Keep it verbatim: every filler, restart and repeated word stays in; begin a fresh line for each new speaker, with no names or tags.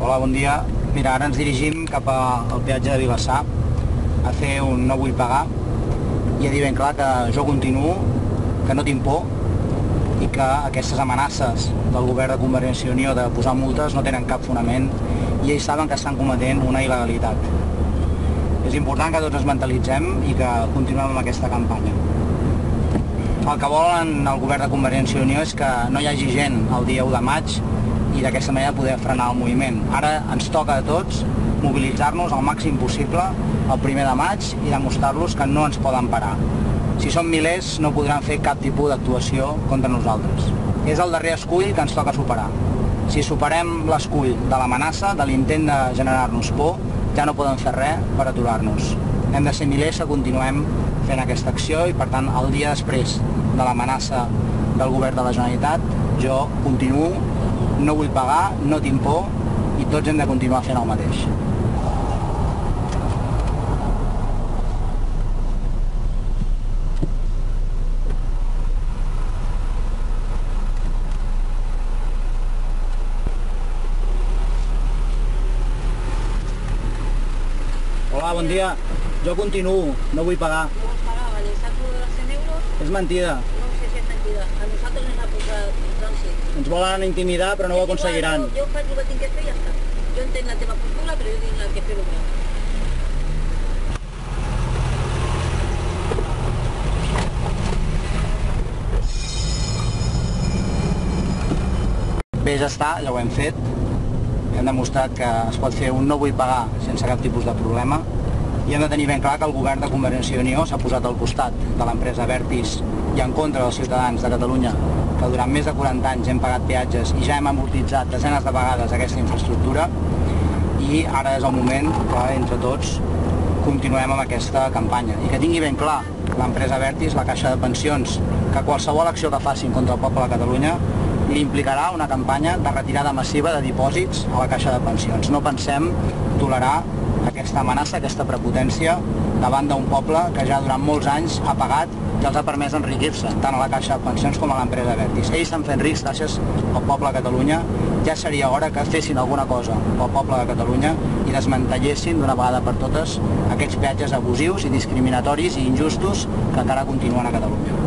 Hola, bon dia. Mira, ara ens dirigim cap al peatge de Vilassar a fer un no vull pagar i a dir ben clar que jo continuo, que no tinc por i que aquestes amenaces del govern de Convergència i Unió de posar multes no tenen cap fonament i ells saben que estan cometent una il·legalitat. És important que tots ens mentalitzem i que continuem amb aquesta campanya. El que volen el govern de Convergència i Unió és que no hi hagi gent el dia u de maig i d'aquesta manera poder frenar el moviment. Ara ens toca a tots mobilitzar-nos al màxim possible el primer de maig i demostrar-los que no ens poden parar. Si són milers no podran fer cap tipus d'actuació contra nosaltres. És el darrer escull que ens toca superar. Si superem l'escull de l'amenaça, de l'intent de generar-nos por, ja no poden fer res per aturar-nos. Hem de ser milers que continuem fent aquesta acció i per tant el dia després de l'amenaça del govern de la Generalitat jo continuo, no vull pagar, no tinc por i tots hem de continuar fent el mateix. Hola, bon dia. Jo continuo, no vull pagar.
No vols pagar, vale, saps lo de los cent euros?
És mentida.
No sé si és mentida. A nosaltres ens ha posat un trànsit.
Ens volen intimidar, però no ho aconseguiran.
Jo faig el que tinc que fer i ja està. Jo entenc la teva postura, però jo tinc que fer el meu.
Bé, ja està, ja ho hem fet. Hem demostrat que es pot fer un no vull pagar sense cap tipus de problema i hem de tenir ben clar que el govern de Convergència i Unió s'ha posat al costat de l'empresa Abertis i en contra dels ciutadans de Catalunya que durant més de quaranta anys hem pagat peatges i ja hem amortitzat desenes de vegades aquesta infraestructura i ara és el moment que entre tots continuem amb aquesta campanya i que tingui ben clar l'empresa Abertis, la Caixa de Pensions, que qualsevol acció que facin contra el poble de Catalunya li implicarà una campanya de retirada massiva de dipòsits a la Caixa de Pensions. No pensem tolerar aquesta amenaça, aquesta prepotència davant d'un poble que ja durant molts anys ha pagat i els ha permès enriquir-se, tant a la Caixa de Pensions com a l'empresa Abertis. Ells estan fent rics gràcies al poble de Catalunya. Ja seria hora que fessin alguna cosa pel poble de Catalunya i desmantellessin d'una vegada per totes aquests peatges abusius i discriminatoris i injustos que encara continuen a Catalunya.